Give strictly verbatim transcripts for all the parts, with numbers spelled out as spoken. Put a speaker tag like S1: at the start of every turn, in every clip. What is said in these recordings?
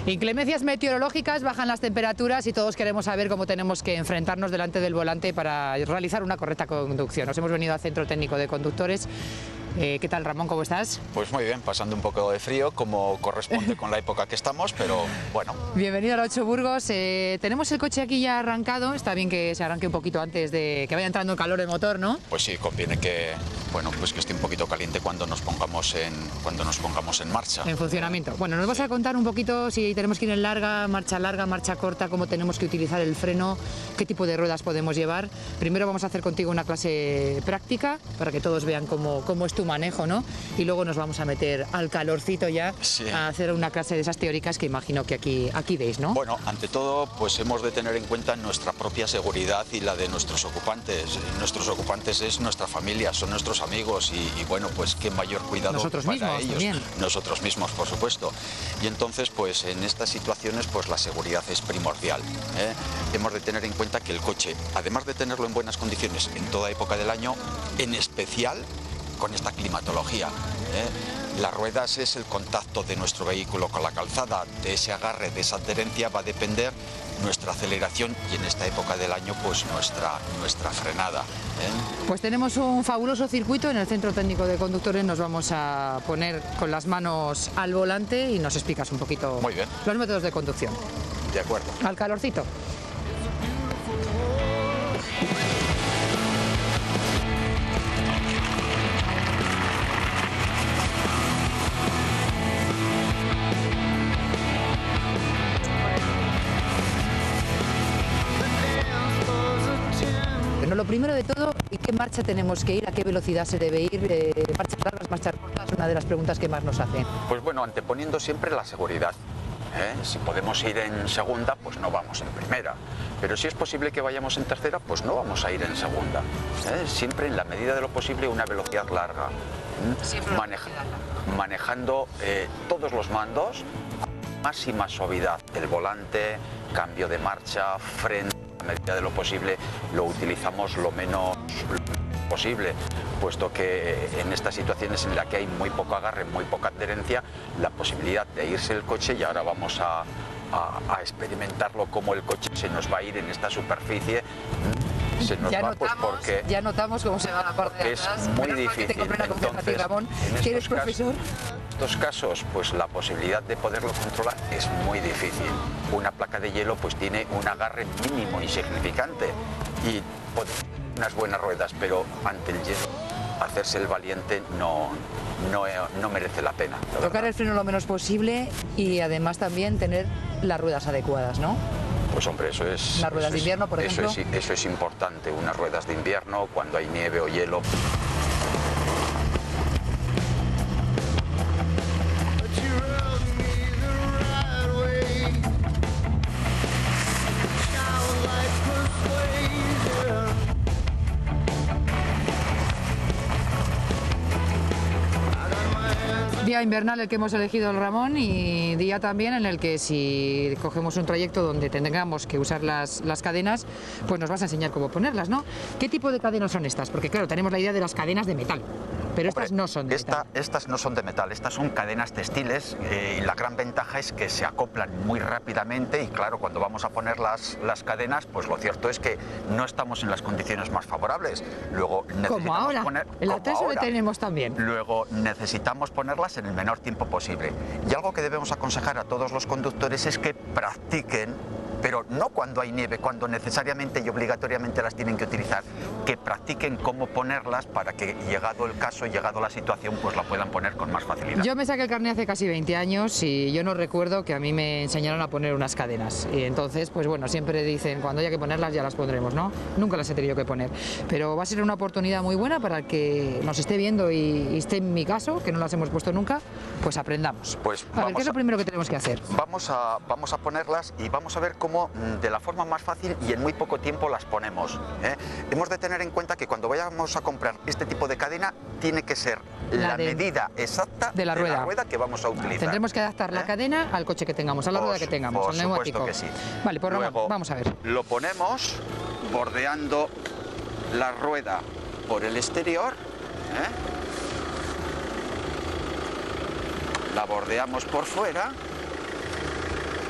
S1: Inclemencias meteorológicas, bajan las temperaturas y todos queremos saber cómo tenemos que enfrentarnos delante del volante para realizar una correcta conducción. Nos hemos venido al Centro Técnico de Conductores. Eh, ¿Qué tal, Ramón? ¿Cómo estás?
S2: Pues muy bien, pasando un poco de frío, como corresponde con la época que estamos, pero bueno.
S1: Bienvenido a la Ocho Burgos. Eh, tenemos el coche aquí ya arrancado. Está bien que se arranque un poquito antes de que vaya entrando el calor del motor, ¿no?
S2: Pues sí, conviene que, bueno, pues que esté un poquito caliente cuando nos pongamos en, cuando nos pongamos en marcha.
S1: En funcionamiento. Bueno, nos vas a contar un poquito si tenemos que ir en larga, marcha larga, marcha corta, cómo tenemos que utilizar el freno, qué tipo de ruedas podemos llevar. Primero vamos a hacer contigo una clase práctica para que todos vean cómo, cómo es tu manejo, ¿no? Y luego nos vamos a meter al calorcito ya, sí, a hacer una clase de esas teóricas que imagino que aquí, aquí veis, ¿no?
S2: Bueno, ante todo, pues hemos de tener en cuenta nuestra propia seguridad y la de nuestros ocupantes. Nuestros ocupantes es nuestra familia, son nuestros amigos y, y bueno, pues qué mayor cuidado
S1: nosotros
S2: para
S1: mismos,
S2: ellos.
S1: También.
S2: Nosotros mismos, por supuesto. Y entonces, pues en estas situaciones, pues la seguridad es primordial, ¿eh? Hemos de tener en cuenta que el coche, además de tenerlo en buenas condiciones en toda época del año, en especial con esta climatología, ¿eh? Las ruedas es el contacto de nuestro vehículo con la calzada, de ese agarre, de esa adherencia va a depender nuestra aceleración y en esta época del año pues nuestra, nuestra frenada, ¿eh?
S1: Pues tenemos un fabuloso circuito en el Centro Técnico de Conductores. Nos vamos a poner con las manos al volante y nos explicas un poquito
S2: Muy bien.
S1: Los métodos de conducción.
S2: De acuerdo.
S1: Al calorcito. Bueno, lo primero de todo, ¿en qué marcha tenemos que ir? ¿A qué velocidad se debe ir? Eh, ¿Marchas largas, marchas cortas? Una de las preguntas que más nos hacen.
S2: Pues bueno, anteponiendo siempre la seguridad, ¿eh? Si podemos ir en segunda, pues no vamos en primera. Pero si es posible que vayamos en tercera, pues no vamos a ir en segunda, ¿eh? Siempre en la medida de lo posible una velocidad larga. ¿eh? Maneja manejando eh, todos los mandos, máxima suavidad. El volante, cambio de marcha, freno. A medida de lo posible lo utilizamos lo menos posible, puesto que en estas situaciones en las que hay muy poco agarre, muy poca adherencia, la posibilidad de irse el coche, y ahora vamos a, a, a experimentarlo, como el coche se nos va a ir en esta superficie. Se nos
S1: ya
S2: va,
S1: notamos,
S2: pues porque
S1: ya notamos cómo se va la parte de atrás.
S2: Es muy difícil.
S1: Entonces, Ramón, ¿que eres profesor?
S2: En estos casos, pues la posibilidad de poderlo controlar es muy difícil. Una placa de hielo pues tiene un agarre mínimo insignificante y unas buenas ruedas, pero ante el hielo hacerse el valiente no, no, no merece la pena. La
S1: Tocar el freno lo menos posible y además también tener las ruedas adecuadas, ¿no?
S2: Pues hombre, eso es...
S1: Las ruedas de invierno, por ejemplo.
S2: Eso es, eso es importante, unas ruedas de invierno cuando hay nieve o hielo.
S1: Día invernal el que hemos elegido el Ramón, y día también en el que si cogemos un trayecto donde tengamos que usar las, las cadenas, pues nos vas a enseñar cómo ponerlas, ¿no? ¿Qué tipo de cadenas son estas? Porque claro, tenemos la idea de las cadenas de metal, pero
S2: Hombre,
S1: estas no son de
S2: esta,
S1: metal.
S2: Estas no son de metal, estas son cadenas textiles, eh, y la gran ventaja es que se acoplan muy rápidamente y claro, cuando vamos a poner las, las cadenas, pues lo cierto es que no estamos en las condiciones más favorables. Luego necesitamos
S1: como ahora,
S2: poner,
S1: en la
S2: como
S1: T S L
S2: ahora.
S1: tenemos también.
S2: Luego necesitamos ponerlas en el menor tiempo posible. Y algo que debemos aconsejar a todos los conductores es que practiquen, pero no cuando hay nieve, cuando necesariamente y obligatoriamente las tienen que utilizar, que practiquen cómo ponerlas para que, llegado el caso, llegado la situación, pues la puedan poner con más facilidad.
S1: Yo me saqué el carnet hace casi veinte años y yo no recuerdo que a mí me enseñaron a poner unas cadenas. Y entonces, pues bueno, siempre dicen, cuando haya que ponerlas ya las pondremos, ¿no? Nunca las he tenido que poner. Pero va a ser una oportunidad muy buena para el que nos esté viendo y, y esté en mi caso, que no las hemos puesto nunca, pues aprendamos.
S2: Pues
S1: a ver, ¿qué es lo primero que tenemos que hacer?
S2: Vamos a, vamos a ponerlas y vamos a ver cómo cómo de la forma más fácil y en muy poco tiempo las ponemos, ¿eh? Hemos de tener en cuenta que cuando vayamos a comprar este tipo de cadena tiene que ser la, la de,
S1: medida
S2: exacta
S1: de la,
S2: de
S1: rueda.
S2: la rueda que vamos a utilizar.
S1: Tendremos que adaptar ¿eh? la cadena al coche que tengamos, a la
S2: por,
S1: rueda que tengamos,
S2: por
S1: al neumático.
S2: Que sí.
S1: Vale, pues
S2: Luego,
S1: vamos a ver.
S2: Lo ponemos bordeando la rueda por el exterior, ¿eh? La bordeamos por fuera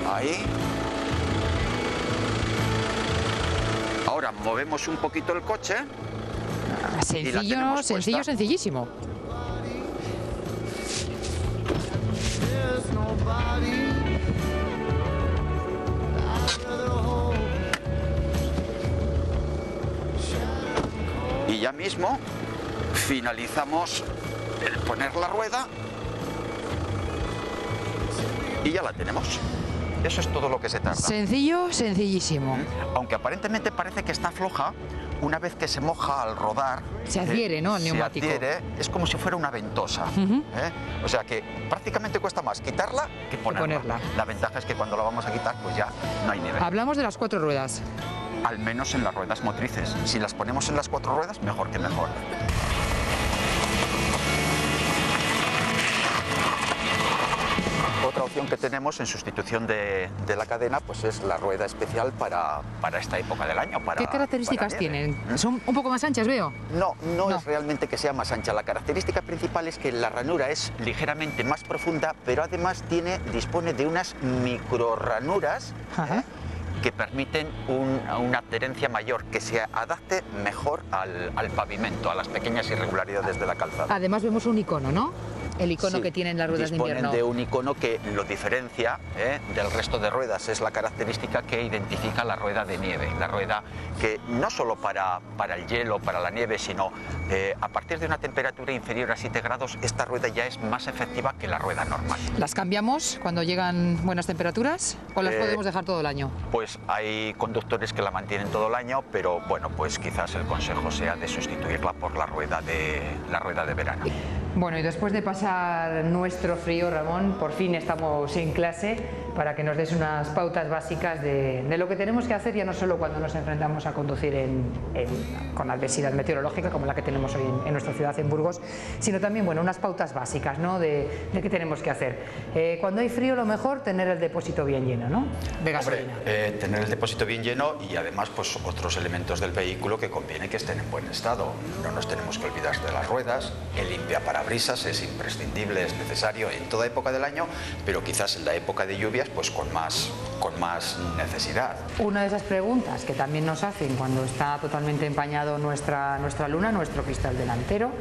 S2: Ahí. Ahora movemos un poquito el coche.
S1: Sencillo, sencillo, sencillísimo.
S2: Y ya mismo finalizamos el poner la rueda y ya la tenemos. Eso es todo lo que se tarda.
S1: Sencillo, sencillísimo.
S2: Aunque aparentemente parece que está floja, una vez que se moja al rodar...
S1: Se adhiere,
S2: eh,
S1: ¿no?, al neumático.
S2: Se adhiere, es como si fuera una ventosa.
S1: Uh-huh.
S2: ¿eh? O sea que prácticamente cuesta más quitarla que ponerla.
S1: ponerla.
S2: La ventaja es que cuando la vamos a quitar, pues ya no hay nivel.
S1: Hablamos de las cuatro ruedas.
S2: Al menos en las ruedas motrices. Si las ponemos en las cuatro ruedas, mejor que mejor. Otra opción que tenemos en sustitución de, de la cadena pues es la rueda especial para, para esta época del año. Para,
S1: ¿Qué características
S2: para nieve.
S1: tienen? ¿Son un poco más anchas, veo?
S2: No, no,
S1: No.
S2: es realmente que sea más ancha. La característica principal es que la ranura es ligeramente más profunda, pero además tiene, dispone de unas microranuras
S1: Ajá.
S2: ¿eh? que permiten un- una adherencia mayor, que se adapte mejor al, al pavimento, a las pequeñas irregularidades de la calzada.
S1: Además vemos un icono, ¿no? El icono
S2: Sí,
S1: que tienen las ruedas de
S2: disponen
S1: invierno.
S2: de un icono que lo diferencia ¿eh? del resto de ruedas. Es la característica que identifica la rueda de nieve. La rueda que no solo para, para el hielo, para la nieve, sino eh, a partir de una temperatura inferior a siete grados, esta rueda ya es más efectiva que la rueda normal.
S1: ¿Las cambiamos cuando llegan buenas temperaturas o las
S2: Eh,
S1: podemos dejar todo el año?
S2: Pues hay conductores que la mantienen todo el año, pero bueno, pues quizás el consejo sea de sustituirla por la rueda de, la rueda de verano.
S1: Bueno, y después de pasar nuestro frío, Ramón, por fin estamos en clase para que nos des unas pautas básicas de, de lo que tenemos que hacer, ya no solo cuando nos enfrentamos a conducir en, en- con adversidad meteorológica como la que tenemos hoy en, en nuestra ciudad, en Burgos, sino también, bueno, unas pautas básicas, ¿no?, de, de qué tenemos que hacer. Eh, cuando hay frío, lo mejor, tener el depósito bien lleno, ¿no?, de gasolina.
S2: Hombre, eh, tener el depósito bien lleno y además pues otros elementos del vehículo que conviene que estén en buen estado. No nos tenemos que olvidar de las ruedas, el limpiaparabrisas es imprescindible, es necesario en toda época del año, pero quizás en la época de lluvias pues con más, con más necesidad.
S1: Una de esas preguntas que también nos hacen cuando está totalmente empañado nuestra, nuestra luna, nuestro cristal delantero,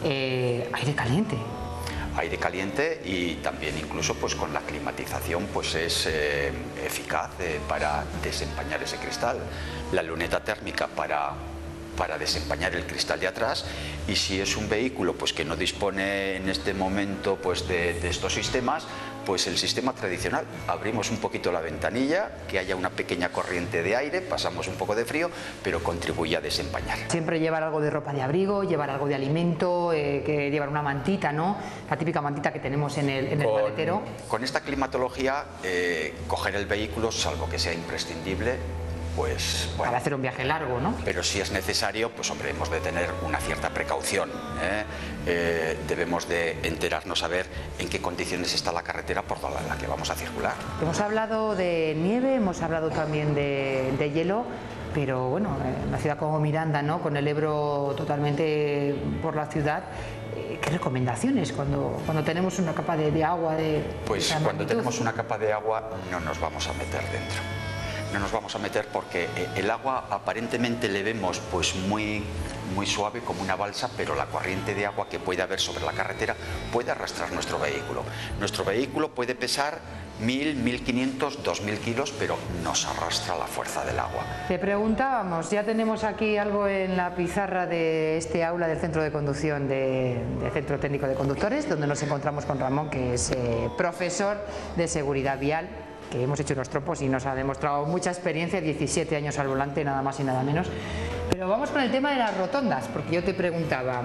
S1: eh, aire caliente.
S2: Aire caliente y también incluso pues con la climatización pues es eh, eficaz eh, para desempañar ese cristal. La luneta térmica para, para desempañar el cristal de atrás, y si es un vehículo pues que no dispone en este momento pues de, de estos sistemas, pues el sistema tradicional, abrimos un poquito la ventanilla, que haya una pequeña corriente de aire, pasamos un poco de frío, pero contribuye a desempañar.
S1: Siempre llevar algo de ropa de abrigo, llevar algo de alimento, eh, que llevar una mantita, ¿no? La típica mantita que tenemos en el, en el
S2: Con,
S1: maletero.
S2: con esta climatología, eh, coger el vehículo, salvo que sea imprescindible, pues
S1: Para
S2: bueno.
S1: hacer un viaje largo, ¿no?
S2: Pero si es necesario, pues hombre, hemos de tener una cierta precaución. ¿eh? Eh, debemos de enterarnos a ver en qué condiciones está la carretera por la, la que vamos a circular.
S1: Hemos hablado de nieve, hemos hablado también de, de hielo, pero bueno, en una ciudad como Miranda, ¿no?, con el Ebro totalmente por la ciudad, eh, ¿qué recomendaciones cuando, cuando tenemos una capa de, de agua de
S2: Pues
S1: esa
S2: cuando
S1: magnitud?
S2: tenemos una capa de agua no nos vamos a meter dentro. No nos vamos a meter porque eh, el agua aparentemente le vemos pues muy, muy suave como una balsa, pero la corriente de agua que puede haber sobre la carretera puede arrastrar nuestro vehículo. Nuestro vehículo puede pesar mil, mil quinientos, dos mil kilos, pero nos arrastra la fuerza del agua.
S1: Te preguntábamos, ya tenemos aquí algo en la pizarra de este aula del Centro de Conducción de, del Centro Técnico de Conductores, donde nos encontramos con Ramón, que es eh, profesor de seguridad vial, que hemos hecho unos tropos y nos ha demostrado mucha experiencia, diecisiete años al volante, nada más y nada menos. Pero vamos con el tema de las rotondas, porque yo te preguntaba,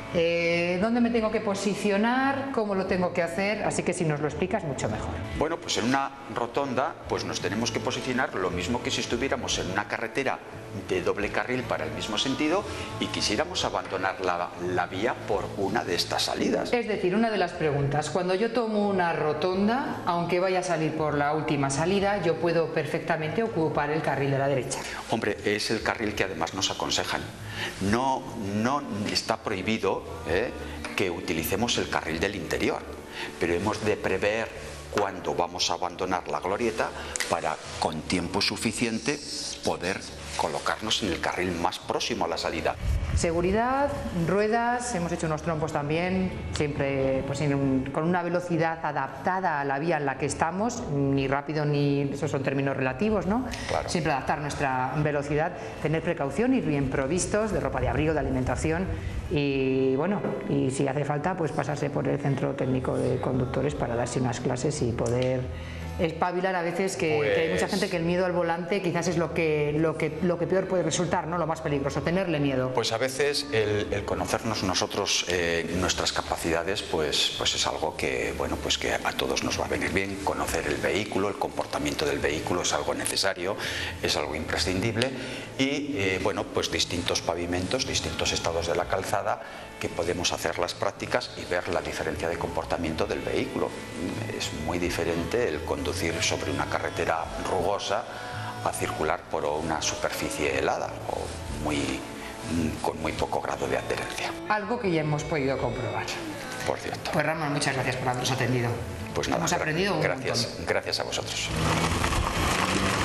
S1: eh, ¿dónde me tengo que posicionar? ¿Cómo lo tengo que hacer? Así que si nos lo explicas, mucho mejor.
S2: Bueno, pues en una rotonda pues nos tenemos que posicionar lo mismo que si estuviéramos en una carretera de doble carril para el mismo sentido y quisiéramos abandonar la, la vía por una de estas salidas.
S1: Es decir, una de las preguntas, cuando yo tomo una rotonda, aunque vaya a salir por la última salida, yo puedo perfectamente ocupar el carril de la derecha.
S2: Hombre, es el carril que además nos aconsejan. No, no está prohibido ¿eh? que utilicemos el carril del interior, pero hemos de prever cuando vamos a abandonar la glorieta para con tiempo suficiente poder colocarnos en el carril más próximo a la salida.
S1: Seguridad, ruedas, hemos hecho unos trompos también, siempre pues, en un, con una velocidad adaptada a la vía en la que estamos, ni rápido ni, esos son términos relativos, ¿no?
S2: Claro.
S1: Siempre adaptar nuestra velocidad, tener precaución, ir bien provistos de ropa de abrigo, de alimentación y bueno, y si hace falta pues pasarse por el centro técnico de conductores para darse unas clases y poder espabilar a veces que,
S2: pues...
S1: que hay mucha gente que el miedo al volante quizás es lo que, lo que, lo que peor puede resultar, ¿no? Lo más peligroso, tenerle miedo.
S2: Pues a veces el, el conocernos nosotros, eh, nuestras capacidades, pues, pues es algo que, bueno, pues que a todos nos va a venir bien. Conocer el vehículo, el comportamiento del vehículo es algo necesario, es algo imprescindible y eh, bueno, pues distintos pavimentos, distintos estados de la calzada que podemos hacer las prácticas y ver la diferencia de comportamiento del vehículo. Es muy diferente el conducir sobre una carretera rugosa a circular por una superficie helada o muy, con muy poco grado de adherencia.
S1: Algo que ya hemos podido comprobar.
S2: Por cierto.
S1: Pues Ramón, muchas gracias por habernos atendido.
S2: Pues nada,
S1: hemos aprendido un
S2: gracias,
S1: montón.
S2: Gracias a vosotros.